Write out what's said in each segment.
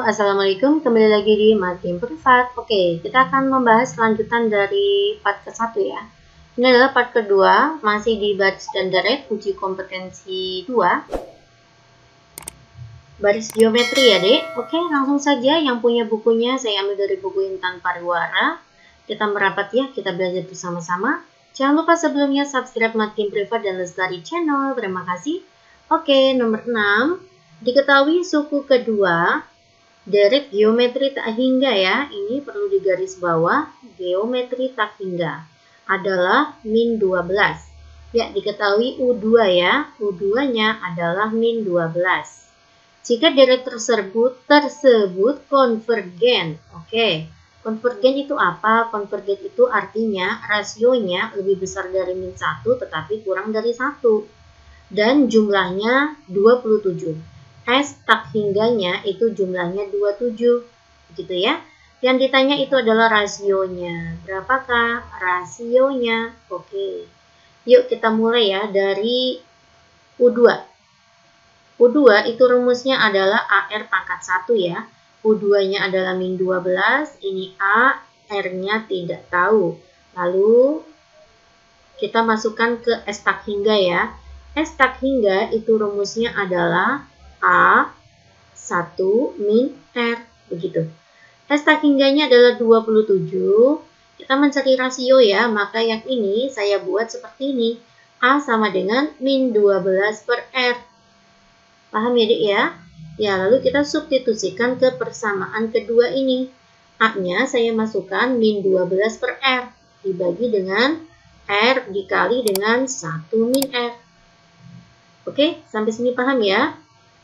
Assalamualaikum, kembali lagi di Makin Privat. Oke, kita akan membahas lanjutan dari part ke-1 ya. Ini adalah part kedua, masih di baris dan deret, uji kompetensi 2. Baris geometri ya dek. Oke, langsung saja yang punya bukunya saya ambil dari buku Intan Pariwara. Kita merapat ya, kita belajar bersama-sama. Jangan lupa sebelumnya subscribe Makin Privat dan Lestari Channel. Terima kasih. Oke, nomor 6. Diketahui suku kedua deret geometri tak hingga ya, ini perlu digaris bawah, geometri tak hingga adalah min 12. Ya, diketahui U2 ya, U2-nya adalah min 12. Jika deret tersebut konvergen. Oke, konvergen itu apa? Konvergen itu artinya rasionya lebih besar dari min 1 tetapi kurang dari 1. Dan jumlahnya 27. S tak hingganya itu jumlahnya 27, gitu ya. Yang ditanya itu adalah rasionya. Berapakah rasionya? Oke. Yuk kita mulai ya dari U2. U2 itu rumusnya adalah AR pangkat 1 ya. U2-nya adalah min 12, ini A, R-nya tidak tahu. Lalu kita masukkan ke S tak hingga ya. S tak hingga itu rumusnya adalah A 1 min R, begitu. S tak hingganya adalah 27. Kita mencari rasio ya, maka yang ini saya buat seperti ini. A sama dengan min 12 per R. Paham ya dek ya? Ya, lalu kita substitusikan ke persamaan kedua ini. A-nya saya masukkan min 12 per R. Dibagi dengan R dikali dengan 1 min R. Oke, sampai sini paham ya?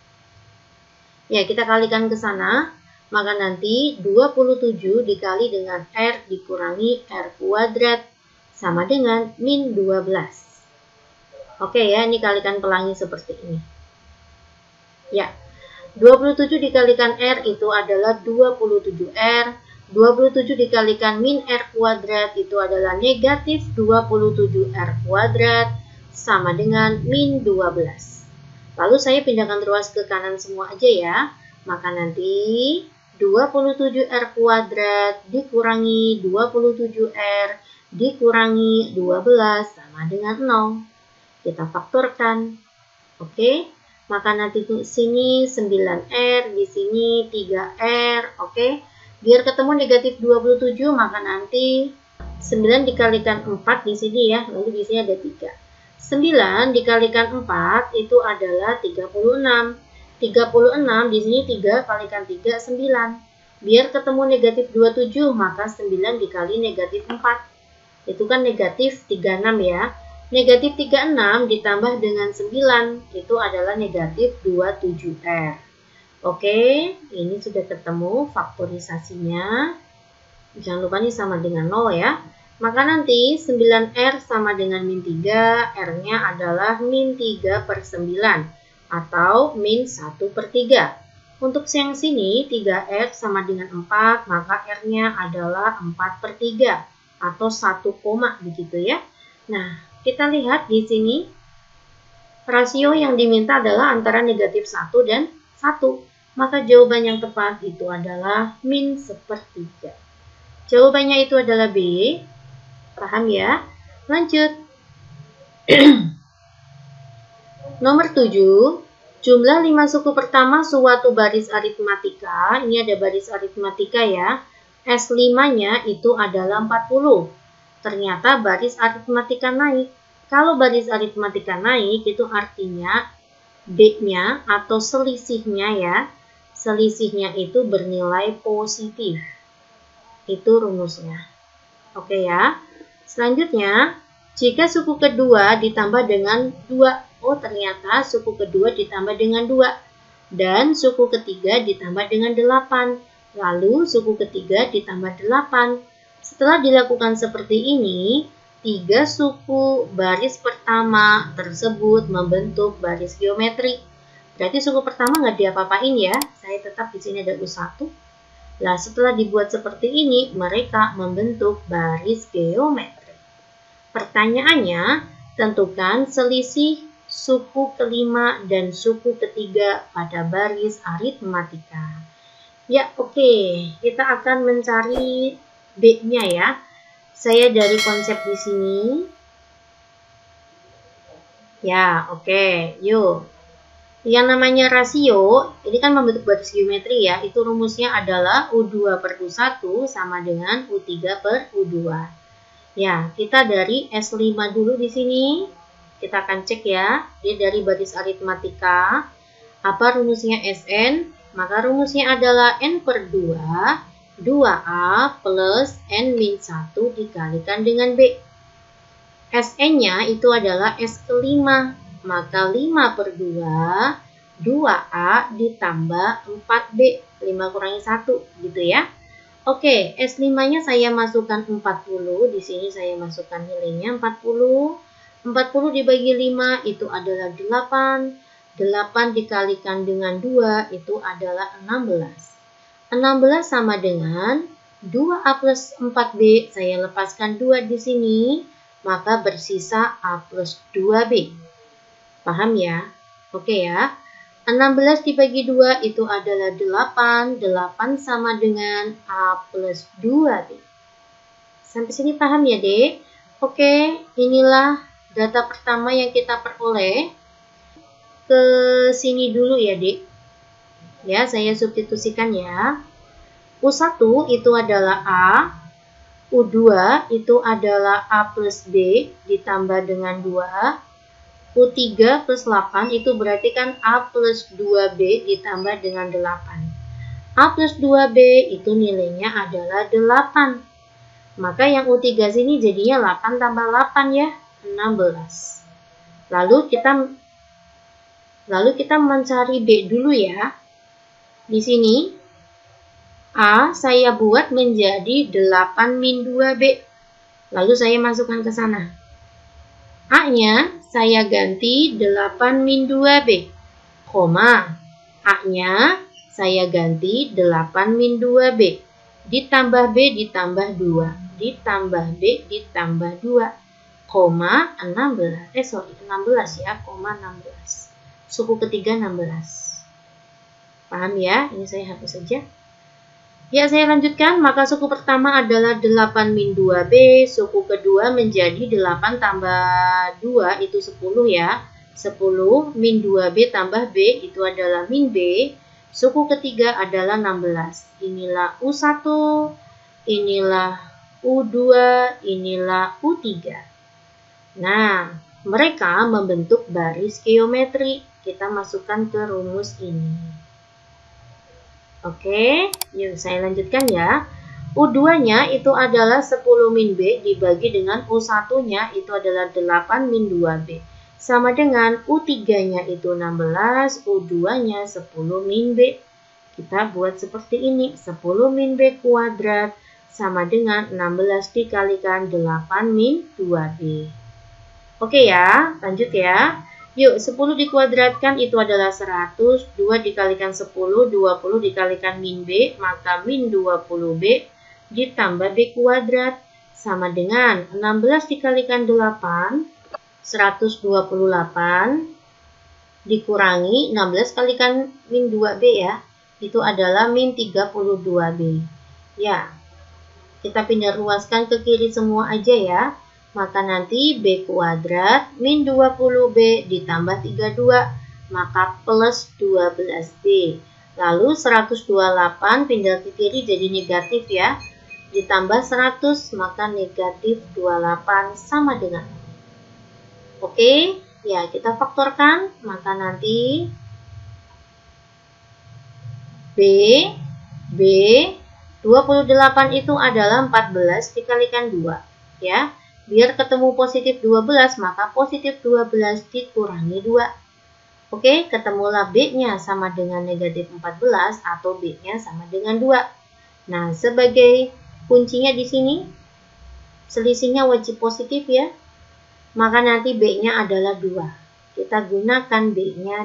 Ya, kita kalikan ke sana, maka nanti 27 dikali dengan R dikurangi R kuadrat sama dengan min 12. Oke ya, ini kalikan pelangi seperti ini. Ya, 27 dikalikan R itu adalah 27R, 27 dikalikan min R kuadrat itu adalah negatif 27R kuadrat sama dengan min 12. Lalu saya pindahkan ruas ke kanan semua aja ya. Maka nanti 27R kuadrat dikurangi 27R dikurangi 12 sama dengan 0. Kita faktorkan. Oke. Maka nanti di sini 9R, di sini 3R. Oke. Biar ketemu negatif 27, maka nanti 9 dikalikan 4 di sini ya. Lalu di sini ada 3. 9 dikalikan 4 itu adalah 36. 36 di sini 3 kalikan 3 9. Biar ketemu negatif 27 maka 9 dikali negatif 4. Itu kan negatif 36 ya. Negatif 36 ditambah dengan 9 itu adalah negatif 27R. Oke, ini sudah ketemu faktorisasinya. Jangan lupa ini sama dengan 0 ya. Maka nanti 9R sama dengan min 3, R-nya adalah min 3 per 9, atau min 1 per 3. Untuk yang sini, 3R sama dengan 4, maka R-nya adalah 4 per 3, atau 1 koma, begitu ya. Nah, kita lihat di sini, rasio yang diminta adalah antara negatif 1 dan 1. Maka jawaban yang tepat itu adalah min 1/3. Jawabannya itu adalah B. Paham ya? Lanjut. Nomor 7. Jumlah 5 suku pertama suatu baris aritmatika. Ini ada baris aritmatika ya. S5-nya itu adalah 40. Ternyata baris aritmatika naik. Kalau baris aritmatika naik itu artinya B-nya atau selisihnya ya. Selisihnya itu bernilai positif. Itu rumusnya. Oke ya. Selanjutnya, jika suku kedua ditambah dengan 2, oh ternyata suku kedua ditambah dengan 2, dan suku ketiga ditambah dengan 8, lalu suku ketiga ditambah 8. Setelah dilakukan seperti ini, 3 suku baris pertama tersebut membentuk baris geometri. Berarti suku pertama nggak diapa-apain ya, saya tetap di sini ada U1. Nah, setelah dibuat seperti ini, mereka membentuk baris geometri. Pertanyaannya, tentukan selisih suku kelima dan suku ketiga pada baris aritmatika. Ya, oke. Kita akan mencari B-nya ya. Saya dari konsep di sini. Ya, oke. Yuk. Yang namanya rasio, ini kan membentuk baris geometri ya. Itu rumusnya adalah U2 per U1 sama dengan U3 per U2. Ya, kita dari S5 dulu di sini. Kita akan cek ya. Dia dari baris aritmatika. Apa rumusnya Sn? Maka rumusnya adalah N per 2, 2A plus N-1 dikalikan dengan B. Sn-nya itu adalah S kelima. Maka 5 per 2, 2A ditambah 4B. 5 kurangi 1 gitu ya. Oke, S5-nya saya masukkan 40. Di sini saya masukkan nilainya 40. 40 dibagi 5 itu adalah 8. 8 dikalikan dengan 2 itu adalah 16. 16 sama dengan 2A plus 4B. Saya lepaskan 2 di sini, maka bersisa A plus 2B. Paham ya? Oke ya. 16 dibagi 2 itu adalah 8. 8 sama dengan A plus 2B. Sampai sini paham ya, Dek? Oke, inilah data pertama yang kita peroleh. Ke sini dulu ya, Dek. Ya, saya substitusikan ya. U1 itu adalah A. U2 itu adalah A plus B ditambah dengan 2. U3 plus 8 itu berarti kan A plus 2B ditambah dengan 8. A plus 2B itu nilainya adalah 8. Maka yang U3 sini jadinya 8 tambah 8 ya, 16. Lalu kita mencari B dulu ya. Di sini A saya buat menjadi 8 min 2B. Lalu saya masukkan ke sana. A-nya saya ganti 8 min 2B, koma, A-nya saya ganti 8 min 2B, ditambah B ditambah 2, ditambah B ditambah 2, koma 16, 16 ya, koma 16. Suku ketiga 16. Paham ya? Ini saya hapus saja. Ya, saya lanjutkan. Maka suku pertama adalah 8 min 2B. Suku kedua menjadi 8 tambah 2 itu 10 ya. 10 min 2B tambah B itu adalah min B. Suku ketiga adalah 16. Inilah U1, inilah U2, inilah U3. Nah, mereka membentuk baris geometri. Kita masukkan ke rumus ini. Oke, yuk saya lanjutkan ya. U2-nya itu adalah 10 min B dibagi dengan U1-nya itu adalah 8 min 2B. Sama dengan U3-nya itu 16, U2-nya 10 min B. Kita buat seperti ini, 10 min B kuadrat sama dengan 16 dikalikan 8 min 2B. Oke ya, lanjut ya. Yuk, 10 dikuadratkan itu adalah 100, 2 dikalikan 10, 20 dikalikan min B, maka min 20B ditambah B kuadrat sama dengan 16 dikalikan 8, 128, dikurangi 16 kalikan min 2B ya, itu adalah min 32B. Ya, kita pindah ruaskan ke kiri semua aja ya. Maka nanti B kuadrat min 20B ditambah 32, maka plus 12B. Lalu 128 pindah ke kiri jadi negatif ya. Ditambah 100, maka negatif 28 sama dengan. Oke, ya kita faktorkan. Maka nanti B 28 itu adalah 14 dikalikan 2 ya. Biar ketemu positif 12, maka positif 12 dikurangi 2. Oke, ketemulah B-nya sama dengan negatif 14 atau B-nya sama dengan 2. Nah, sebagai kuncinya di sini, selisihnya wajib positif ya. Maka nanti B-nya adalah 2. Kita gunakan B-nya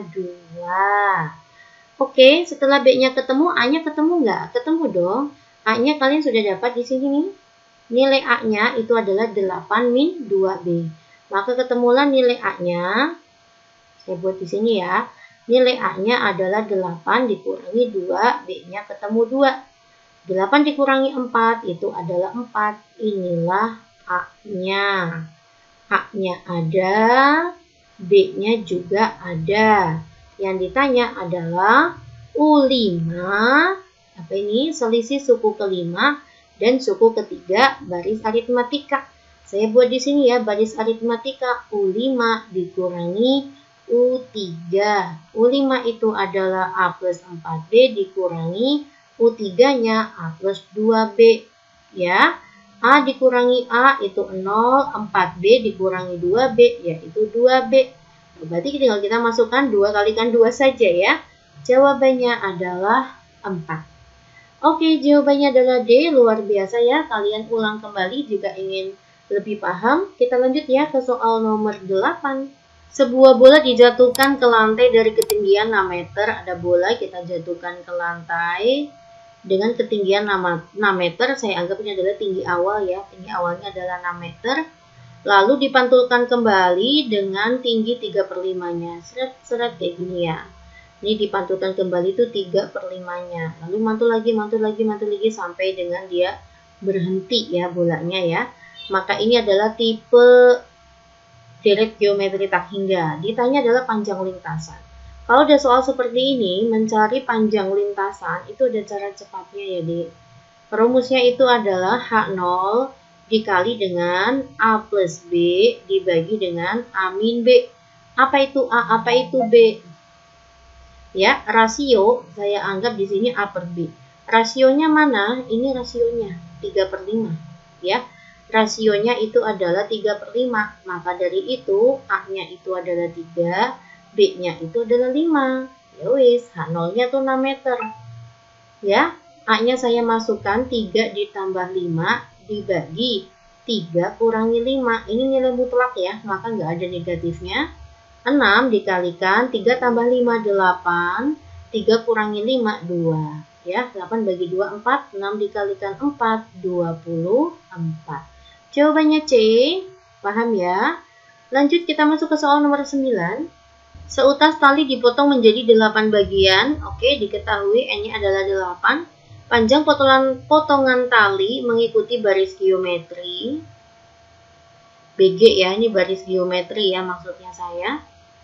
2. Oke, setelah B-nya ketemu, A-nya ketemu nggak? Ketemu dong. A-nya kalian sudah dapat di sini nih. Nilai A-nya itu adalah 8 min 2B. Maka ketemulah nilai A-nya. Saya buat di sini ya. Nilai A-nya adalah 8 dikurangi 2, B-nya ketemu 2. 8 dikurangi 4 itu adalah 4. Inilah A-nya. A-nya ada, B-nya juga ada. Yang ditanya adalah U5, apa ini? Selisih suku kelima dan suku ketiga baris aritmatika. Saya buat di sini ya, baris aritmatika U5 dikurangi U3. U5 itu adalah A plus 4B dikurangi U3-nya A plus 2B. Ya, A dikurangi A itu 0, 4B dikurangi 2B yaitu 2B. Berarti tinggal kita masukkan 2 kalikan 2 saja ya. Jawabannya adalah 4. Oke, jawabannya adalah D. Luar biasa ya. Kalian ulang kembali jika ingin lebih paham. Kita lanjut ya ke soal nomor 8. Sebuah bola dijatuhkan ke lantai dari ketinggian 6 meter. Ada bola kita jatuhkan ke lantai dengan ketinggian 6 meter. Saya anggap ini adalah tinggi awal ya. Tinggi awalnya adalah 6 meter. Lalu dipantulkan kembali dengan tinggi 3/5-nya. Seret-seret kayak gini ya. Ini dipantulkan kembali itu 3/5-nya. Lalu mantul lagi sampai dengan dia berhenti ya bolanya ya. Maka ini adalah tipe deret geometri tak hingga. Ditanya adalah panjang lintasan. Kalau ada soal seperti ini, mencari panjang lintasan itu ada cara cepatnya ya, Dek. Rumusnya itu adalah H0 dikali dengan A plus B dibagi dengan A min B. Apa itu A, apa itu B? Ya, rasio saya anggap di sini A per B. Rasionya mana? Ini rasionya 3/5 ya. Rasionya itu adalah 3/5. Maka dari itu A-nya itu adalah 3, B-nya itu adalah 5. Ya wis, H0-nya tuh 6 meter. Ya, A-nya saya masukkan 3 ditambah 5 dibagi 3 kurangi 5. Ini nilai mutlak ya, maka nggak ada negatifnya. 6 dikalikan 3 tambah 5, 8. 3 kurangi 5, 2. Ya, 8 bagi 2, 4. 6 dikalikan 4, 24. Jawabannya C. Paham ya? Lanjut kita masuk ke soal nomor 9. Seutas tali dipotong menjadi 8 bagian. Oke, diketahui N-nya adalah 8. Panjang potongan tali mengikuti baris geometri. BG ya, ini baris geometri ya maksudnya saya.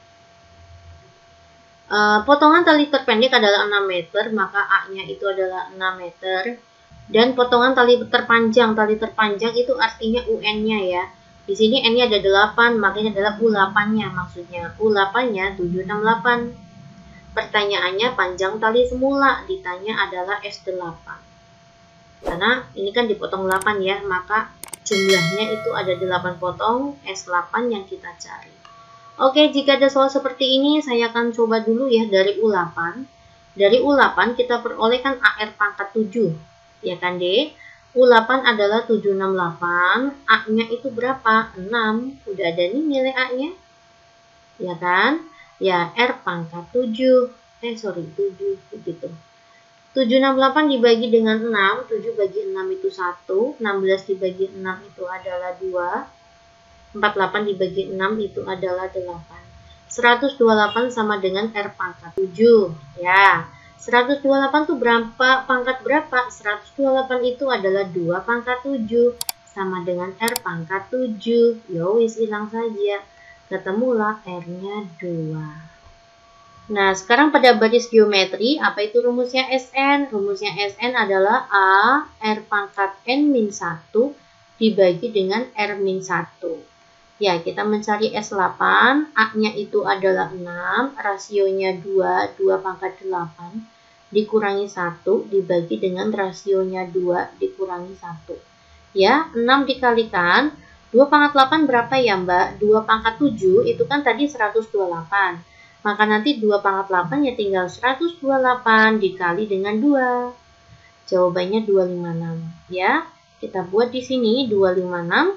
Potongan tali terpendek adalah 6 meter, maka A-nya itu adalah 6 meter. Dan potongan tali terpanjang itu artinya UN-nya ya. Di sini N-nya ada 8, makanya adalah U8-nya maksudnya. U8-nya 768. Pertanyaannya panjang tali semula, ditanya adalah S8. Karena ini kan dipotong 8 ya, maka jumlahnya itu ada 8 potong, S8 yang kita cari. Oke, jika ada soal seperti ini, saya akan coba dulu ya dari U8. Dari U8 kita perolehkan AR pangkat 7. Ya kan, D? U8 adalah 768. A-nya itu berapa? 6. Udah ada nih nilai A-nya. Ya kan? Ya, R pangkat 7. 7 begitu. 768 dibagi dengan 6. 7 bagi 6 itu 1. 16 dibagi 6 itu adalah 2. 48 dibagi 6 itu adalah 8. 128 sama dengan R pangkat 7. Ya, 128 itu berapa? Pangkat berapa? 128 itu adalah 2 pangkat 7. Sama dengan R pangkat 7. Yowis, hilang saja. Ketemulah R-nya 2. Nah, sekarang pada baris geometri, apa itu rumusnya SN? Rumusnya SN adalah A R pangkat N-1 dibagi dengan R-1. Ya, kita mencari S8, A-nya itu adalah 6, rasionya 2, 2 pangkat 8, dikurangi 1, dibagi dengan rasionya 2, dikurangi 1. Ya, 6 dikalikan, 2 pangkat 8 berapa ya Mbak? 2 pangkat 7 itu kan tadi 128. Maka nanti 2 pangkat 8 ya tinggal 128 dikali dengan 2. Jawabannya 256. Ya, kita buat di sini 256.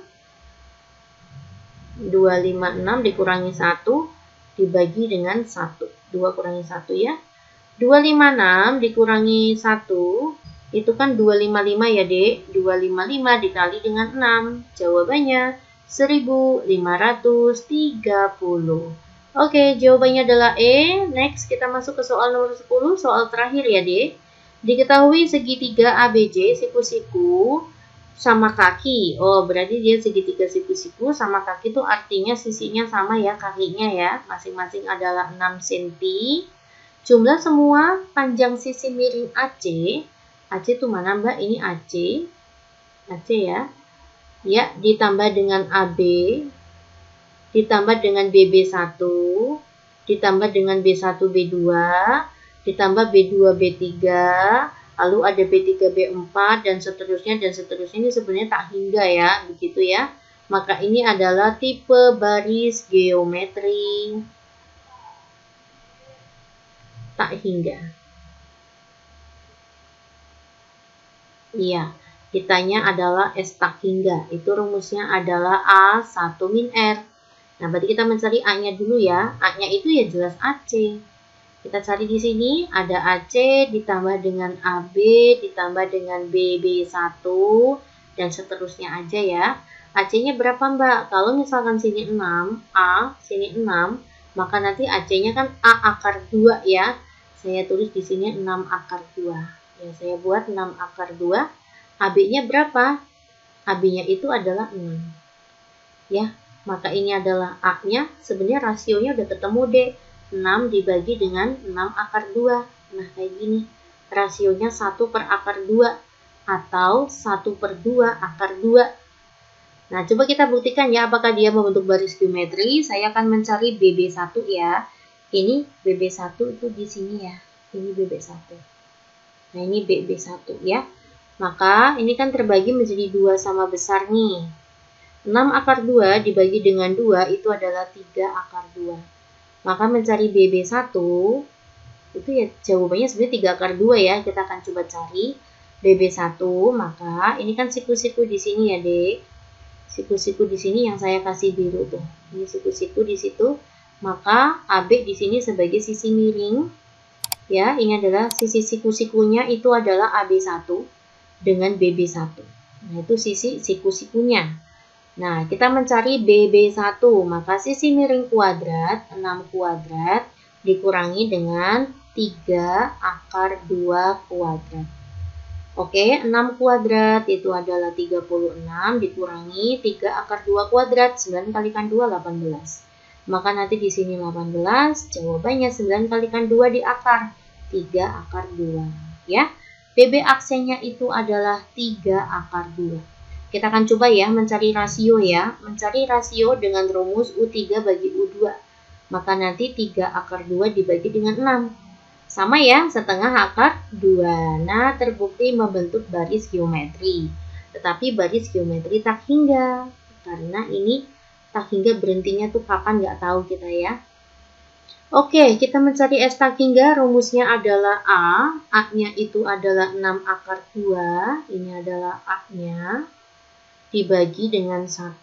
256 dikurangi 1 dibagi dengan 1. 2 kurangi 1 ya. 256 dikurangi 1 itu kan 255 ya Dek. 255 dikali dengan 6. Jawabannya 1530. Oke, jawabannya adalah E. Next, kita masuk ke soal nomor 10, soal terakhir ya, D. Diketahui segitiga ABC siku-siku sama kaki. Oh, berarti dia segitiga siku-siku sama kaki itu artinya sisinya sama ya, kakinya ya. Masing-masing adalah 6 cm. Jumlah semua panjang sisi miring AC. AC itu mana, Mbak? Ini AC. AC ya. Ya, ditambah dengan AB. Ditambah dengan BB1, ditambah dengan B1, B2, ditambah B2, B3, lalu ada B3, B4, dan seterusnya, Ini sebenarnya tak hingga ya, begitu ya. Maka ini adalah tipe baris geometri tak hingga. Iya, ditanya adalah S tak hingga. Itu rumusnya adalah A1 min R. Nah, berarti kita mencari A-nya dulu ya. A-nya itu ya jelas AC. Kita cari di sini ada AC ditambah dengan AB ditambah dengan BB1 dan seterusnya aja ya. AC-nya berapa, Mbak? Kalau misalkan sini 6, A, sini 6, maka nanti AC-nya kan A akar 2 ya. Saya tulis di sini 6 akar 2. Ya, saya buat 6 akar 2. AB-nya berapa? AB-nya itu adalah 6. Ya, maka ini adalah A-nya, sebenarnya rasionya udah ketemu deh. 6 dibagi dengan 6 akar 2. Nah, kayak gini. Rasionya 1 per akar 2 atau 1 per 2 akar 2. Nah, coba kita buktikan ya apakah dia membentuk baris geometri. Saya akan mencari BB1 ya. Ini BB1 itu di sini ya. Ini BB1. Nah, ini BB1 ya. Maka ini kan terbagi menjadi 2 sama besar nih. 6 akar 2 dibagi dengan 2 itu adalah 3 akar 2. Maka mencari BB1 itu ya jawabannya sebenarnya 3 akar 2 ya. Kita akan coba cari BB1, maka ini kan siku-siku di sini ya, Dek. Siku-siku di sini yang saya kasih biru tuh. Ini siku-siku di situ. Maka AB di sini sebagai sisi miring. Ya, ini adalah sisi siku-sikunya itu adalah AB1 dengan BB1. Nah, itu sisi siku-sikunya. Nah, kita mencari BB1, maka sisi miring kuadrat, 6 kuadrat, dikurangi dengan 3 akar 2 kuadrat. Oke, 6 kuadrat itu adalah 36, dikurangi 3 akar 2 kuadrat, 9 kalikan 2, 18. Maka nanti di sini 18, jawabannya 9 kalikan 2 di akar, 3 akar 2. Ya, BB aksennya itu adalah 3 akar 2. Kita akan coba ya mencari rasio ya. Mencari rasio dengan rumus U3 bagi U2. Maka nanti 3 akar 2 dibagi dengan 6. Sama ya, setengah akar 2. Nah, terbukti membentuk baris geometri. Tetapi baris geometri tak hingga. Karena ini tak hingga berhentinya tuh kapan nggak tahu kita ya. Oke, kita mencari S tak hingga. Rumusnya adalah A. A-nya itu adalah 6 akar 2. Ini adalah A-nya. Dibagi dengan 1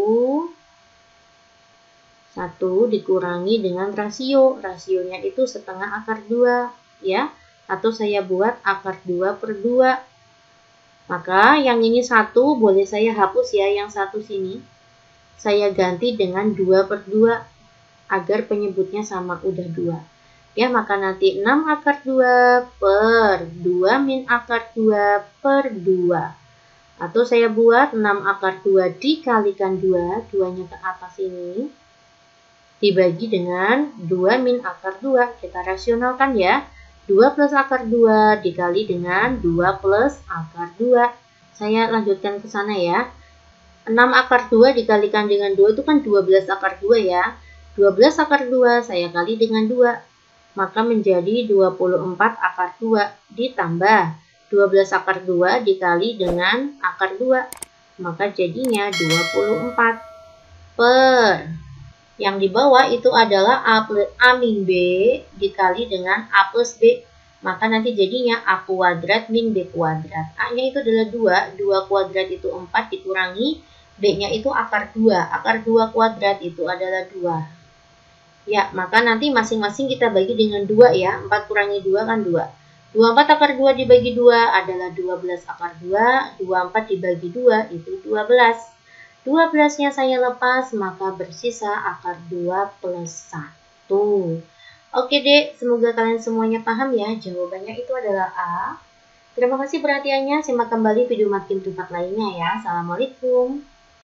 dikurangi dengan rasio. Rasionya itu setengah akar 2 ya. Atau saya buat akar 2 per 2. Maka yang ini 1 boleh saya hapus ya, yang 1 sini. Saya ganti dengan 2 per 2 agar penyebutnya sama, udah 2. Ya, maka nanti 6 akar 2 per 2 min akar 2 per 2. Atau saya buat 6 akar 2 dikalikan 2, 2-nya ke atas ini, dibagi dengan 2 min akar 2. Kita rasionalkan ya. 2 plus akar 2 dikali dengan 2 plus akar 2. Saya lanjutkan ke sana ya. 6 akar 2 dikalikan dengan 2 itu kan 12 akar 2 ya. 12 akar 2 saya kali dengan 2. Maka menjadi 24 akar 2 ditambah 12 akar 2 dikali dengan akar 2. Maka jadinya 24 per. Yang di bawah itu adalah A min B dikali dengan A plus B. Maka nanti jadinya A kuadrat min B kuadrat. A-nya itu adalah 2. 2 kuadrat itu 4 dikurangi. B-nya itu akar 2. Akar 2 kuadrat itu adalah 2. Ya, maka nanti masing-masing kita bagi dengan 2 ya. 4 kurangi 2 kan 2. 24 akar 2 dibagi 2 adalah 12 akar 2. 24 dibagi 2 itu 12. 12-nya saya lepas, maka bersisa akar 2 plus 1. Tuh. Oke dek, semoga kalian semuanya paham ya. Jawabannya itu adalah A. Terima kasih perhatiannya. Simak kembali video makin 4 lainnya ya. Assalamualaikum.